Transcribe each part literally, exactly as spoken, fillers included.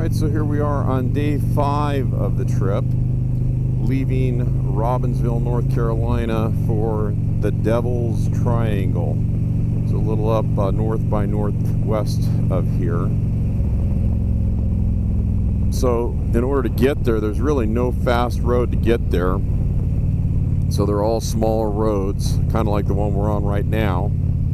Alright, so here we are on day five of the trip, leaving Robbinsville, North Carolina for the Devil's Triangle. It's a little up uh, north by northwest of here. So in order to get there, there's really no fast road to get there. So they're all smaller roads, kind of like the one we're on right now.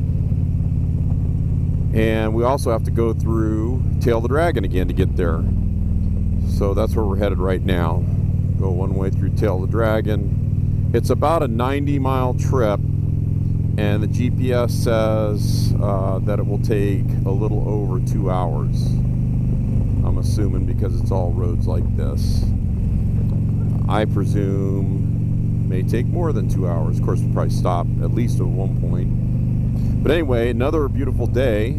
And we also have to go through Tail the Dragon again to get there. So that's where we're headed right now. Go one way through Tail the Dragon. It's about a ninety mile trip, and the G P S says uh, that it will take a little over two hours. I'm assuming because it's all roads like this. I presume it may take more than two hours. Of course, we'll probably stop at least at one point. But anyway, another beautiful day.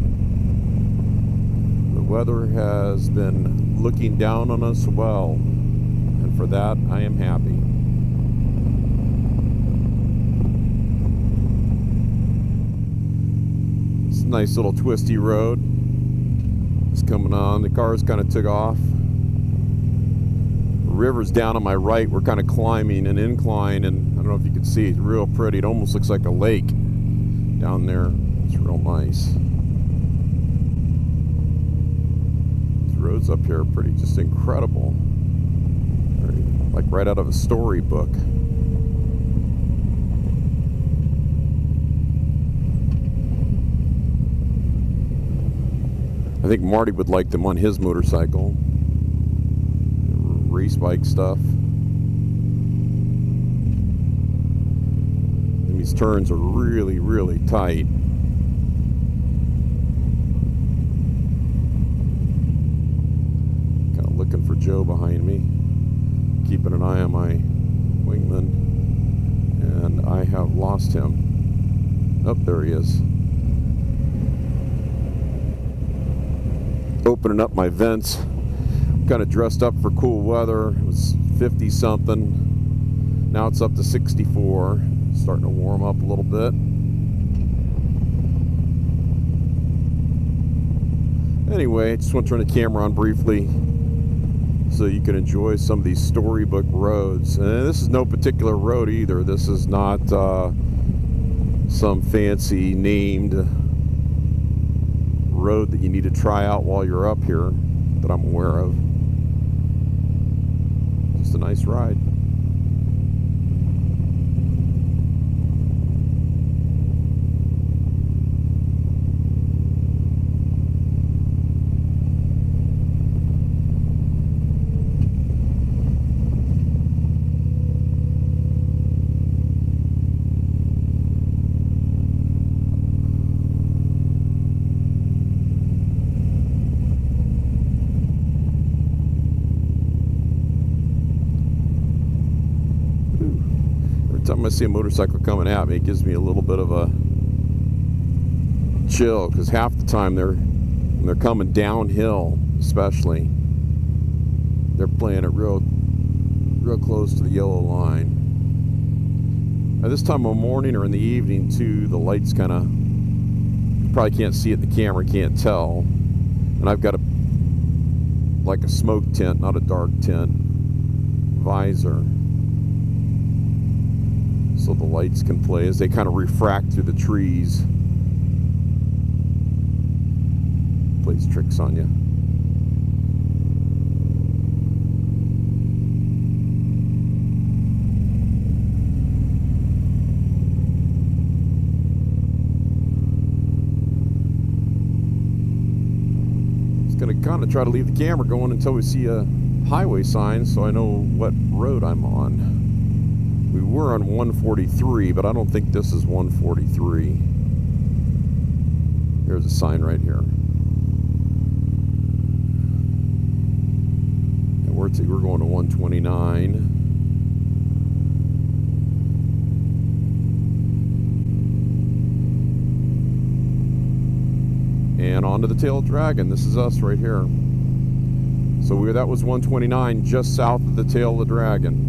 The weather has been looking down on us well, and for that I am happy. It's a nice little twisty road. It's coming on. The cars kind of took off. The river's down on my right. We're kind of climbing an incline, and I don't know if you can see, it's real pretty. It almost looks like a lake down there. It's real nice. These roads up here are pretty just incredible. Very, like right out of a storybook. I think Marty would like them on his motorcycle. Race bike stuff. These turns are really, really tight. Kind of looking for Joe behind me. Keeping an eye on my wingman. And I have lost him. Oh, there he is. Opening up my vents. Kind of dressed up for cool weather. It was fifty something. Now it's up to sixty-four. Starting to warm up a little bit. Anyway, just want to turn the camera on briefly so you can enjoy some of these storybook roads. And this is no particular road either. This is not uh, some fancy named road that you need to try out while you're up here that I'm aware of. Just a nice ride. Every time I see a motorcycle coming at me, it gives me a little bit of a chill, because half the time they're when they're coming downhill, especially, they're playing it real real close to the yellow line. At this time of morning or in the evening too, the lights kind of, you probably can't see it in the camera, can't tell, and I've got a like a smoke tint, not a dark tint visor, so the lights can play as they kind of refract through the trees. Plays tricks on you. Just gonna kind of try to leave the camera going until we see a highway sign so I know what road I'm on. We were on one forty-three, but I don't think this is one forty-three. Here's a sign right here. And we're, t we're going to one twenty-nine. And onto the Tail Dragon. This is us right here. So we, that was one twenty-nine, just south of the Tail of the Dragon.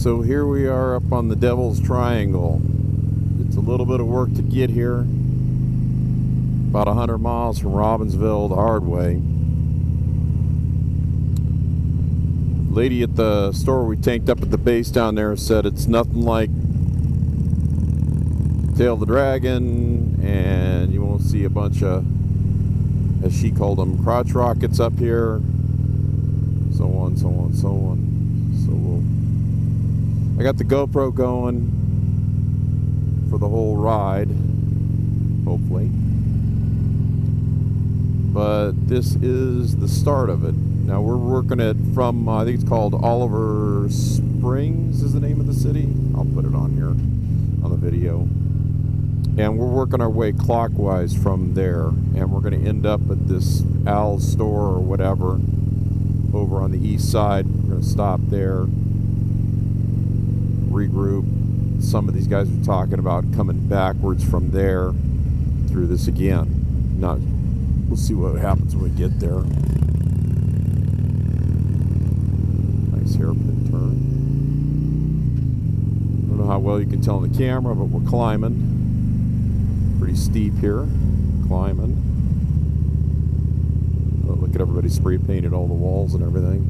So here we are up on the Devil's Triangle. It's a little bit of work to get here. About a hundred miles from Robbinsville the hard way. Lady at the store we tanked up at the base down there said it's nothing like Tail of the Dragon, and you won't see a bunch of, as she called them, crotch rockets up here. So on, so on, so on. So we'll, I got the GoPro going for the whole ride, hopefully. But this is the start of it. Now we're working it from, uh, I think it's called Oliver Springs is the name of the city. I'll put it on here on the video. And we're working our way clockwise from there. And we're going to end up at this Al's store or whatever over on the east side. We're going to stop there, regroup. Some of these guys are talking about coming backwards from there through this again. Not, we'll see what happens when we get there. Nice hairpin turn. I don't know how well you can tell on the camera, but we're climbing. Pretty steep here. Climbing. Oh, look at everybody spray painted all the walls and everything.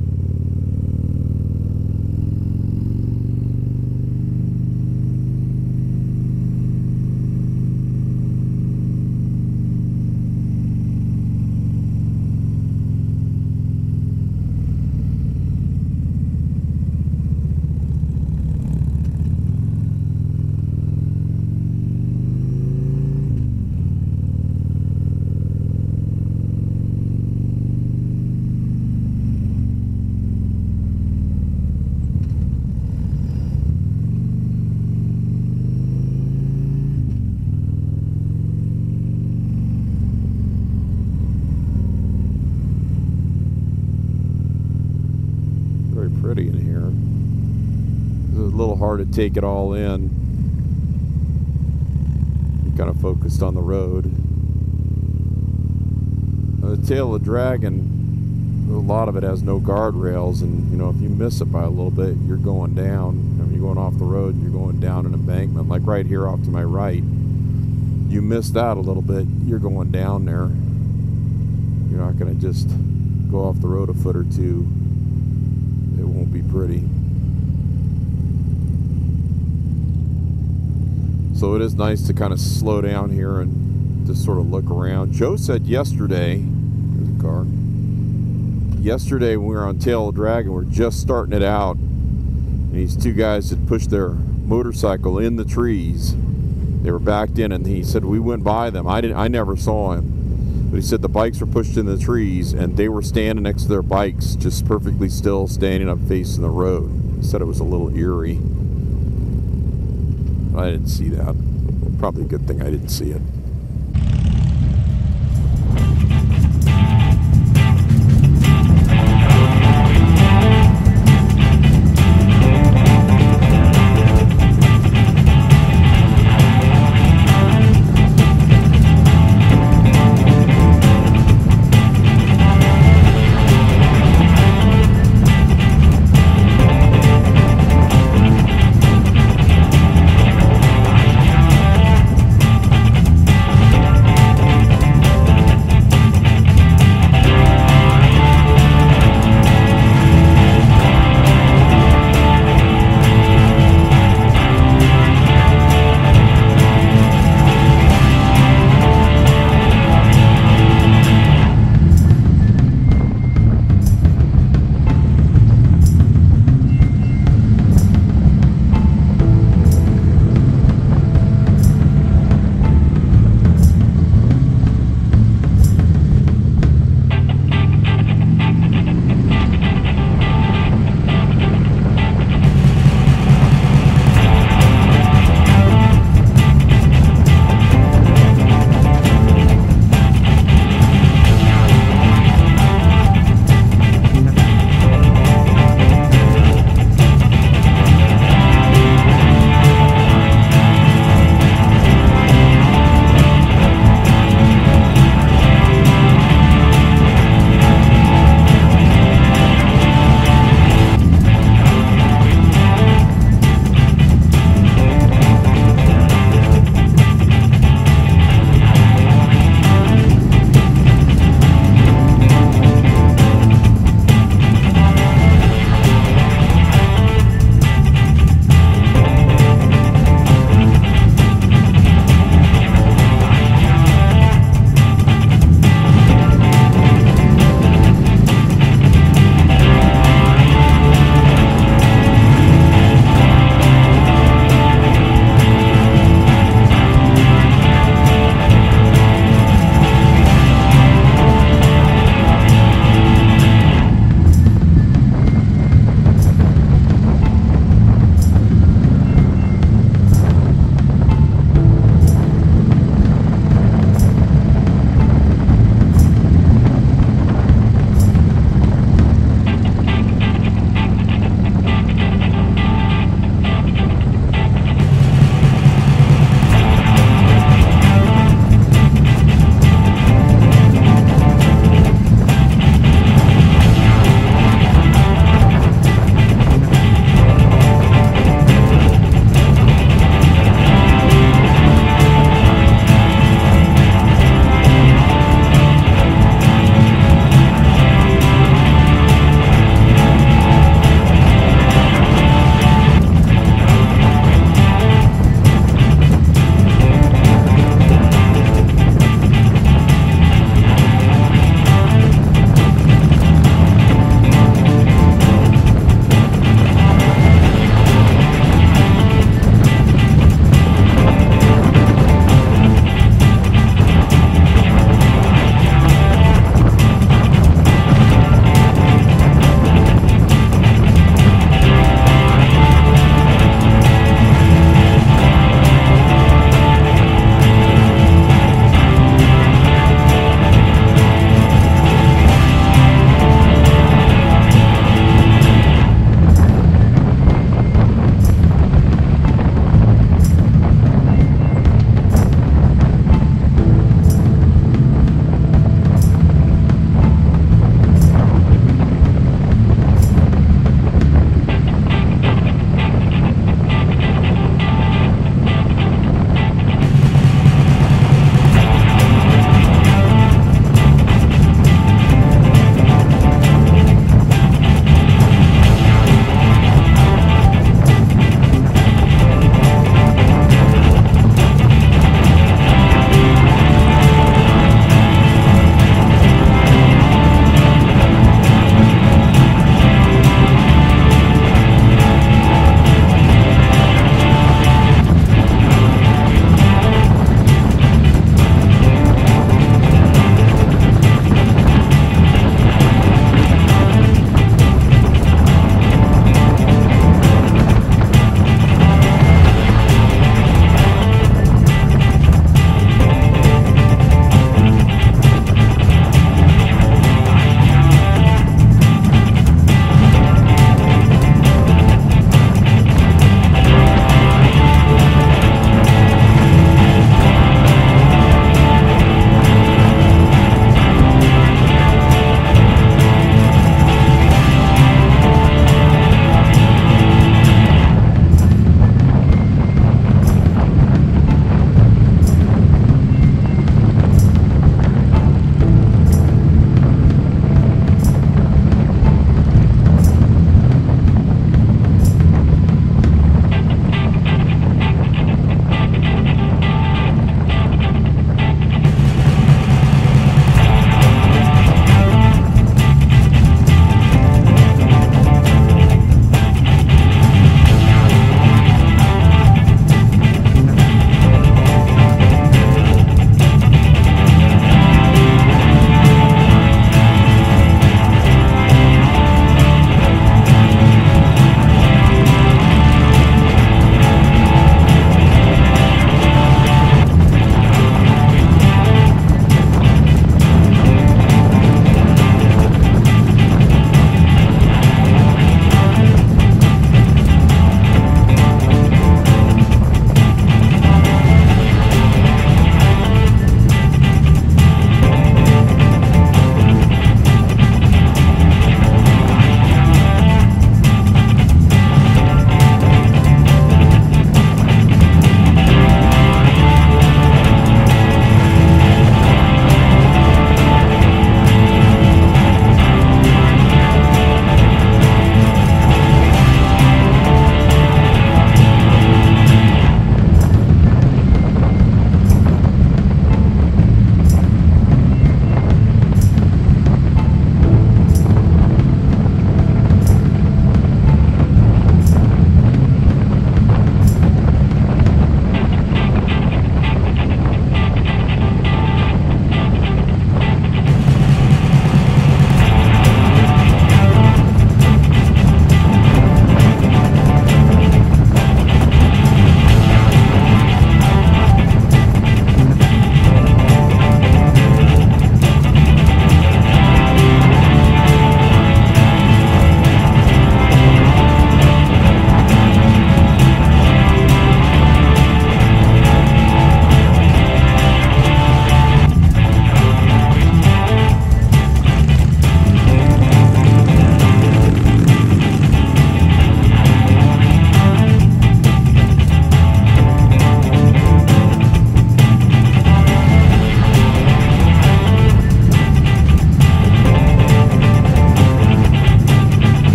Pretty in here. It's a little hard to take it all in. You're kind of focused on the road. Now, the Tail of the Dragon, a lot of it has no guardrails, and you know, if you miss it by a little bit, you're going down. I mean, you're going off the road and you're going down an embankment, like right here off to my right. You miss that a little bit, you're going down there. You're not going to just go off the road a foot or two. It won't be pretty. So it is nice to kind of slow down here and just sort of look around. Joe said yesterday, there's a car. Yesterday when we were on Tail of the Dragon, we're just starting it out, and these two guys had pushed their motorcycle in the trees. They were backed in, and he said we went by them. I didn't. I never saw him. But he said the bikes were pushed in the trees, and they were standing next to their bikes, just perfectly still, standing up facing the road. He said it was a little eerie. I didn't see that. Probably a good thing I didn't see it.